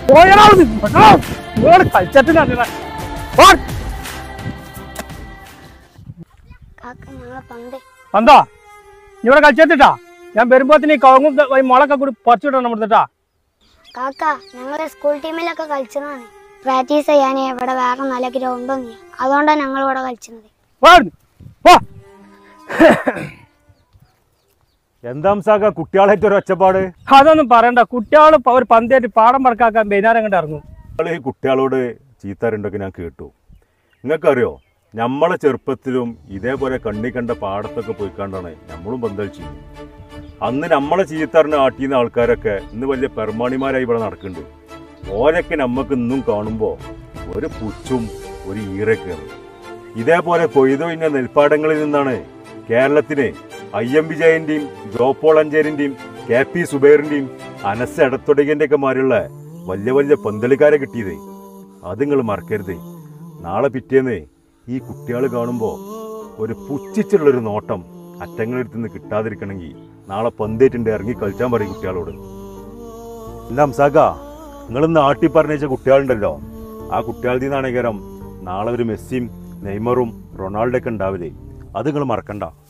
പന്തോ ഇവിടെ കളിച്ചെത്തിട്ടാ ഞാൻ വരുമ്പോത്തിന് കവങ്ങും മുളൊക്കെ കൂടി പറിച്ചിടണം ഇവിടുത്താ. കാക്ക ഞങ്ങള് സ്കൂൾ ടീമിലൊക്കെ കളിച്ചതാണ്. പ്രാക്ടീസ് ചെയ്യാൻ ഇവിടെ വേറെ നല്ല ഗ്രൗണ്ടൊന്നും ഇല്ല, അതുകൊണ്ടാണ് ഞങ്ങൾ ഇവിടെ കളിച്ചത്. എന്താ കുട്ടികളായിട്ട് ഒരു ഒച്ചപ്പാട്? അതൊന്നും പറയണ്ട, കുട്ടികൾ ഒരു പന്തേറ്റ് പാടം പറക്കാക്കാൻ വൈകുന്നേരം കണ്ട് ഇറങ്ങും. ഈ കുട്ടികളോട് ചീത്തരുണ്ടൊക്കെ ഞാൻ കേട്ടു. നിങ്ങൾക്കറിയോ, നമ്മളെ ചെറുപ്പത്തിലും ഇതേപോലെ കണ്ണി കണ്ട പാടത്തൊക്കെ പോയിക്കാണ്ടാണ് നമ്മളും പന്തളിച്ചു. അന്ന് നമ്മളെ ചീത്തറിന് ആട്ടിയുന്ന ആൾക്കാരൊക്കെ ഇന്ന് വലിയ പെർമാണിമാരായി ഇവിടെ നടക്കുന്നുണ്ട്. ഓരൊക്കെ നമുക്ക് ഇന്നും കാണുമ്പോൾ ഒരു പുച്ചും ഒരു ഈറൊക്കെയാണ്. ഇതേപോലെ കൊയ്തൊഴിഞ്ഞ നെൽപ്പാടങ്ങളിൽ നിന്നാണ് കേരളത്തിന് IM വിജയന്റെയും ജോപോൾ അഞ്ചേരിന്റെയും KP സുബൈറിന്റെയും അനസ് എടത്തൊടികന്റെ ഒക്കെ മാരുള്ള വലിയ വലിയ പന്തളിക്കാരെ കിട്ടിയത്. അത് നിങ്ങൾ മറക്കരുത്. നാളെ പിറ്റേന്ന് ഈ കുട്ടികൾ കാണുമ്പോൾ ഒരു പുച്ഛിച്ചുള്ളൊരു നോട്ടം അറ്റങ്ങളെടുത്ത് നിന്ന് കിട്ടാതിരിക്കണമെങ്കിൽ നാളെ പന്തേറ്റുണ്ട് ഇറങ്ങി കളിച്ചാൻ പറയും കുട്ടികളോട്. എല്ലാം സാഗ, നിങ്ങളിന്ന് ആട്ടി പറഞ്ഞ കുട്ടികളുണ്ടല്ലോ, ആ കുട്ടികളിൽ നിന്നാണെങ്കിൽ നാളെ ഒരു മെസ്സിയും നെയ്മറും റൊണാൾഡോ ഒക്കെ ഉണ്ടാവില്ലേ, അത് നിങ്ങൾ മറക്കണ്ട.